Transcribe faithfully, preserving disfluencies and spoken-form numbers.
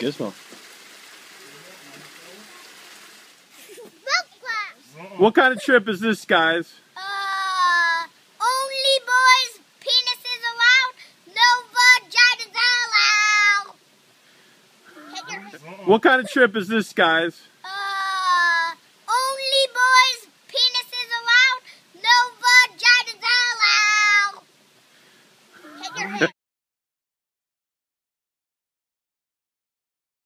Gizmo. What kind of trip is this, guys? Uh, only boys' penises allowed, no vaginas allowed. What kind of trip is this, guys?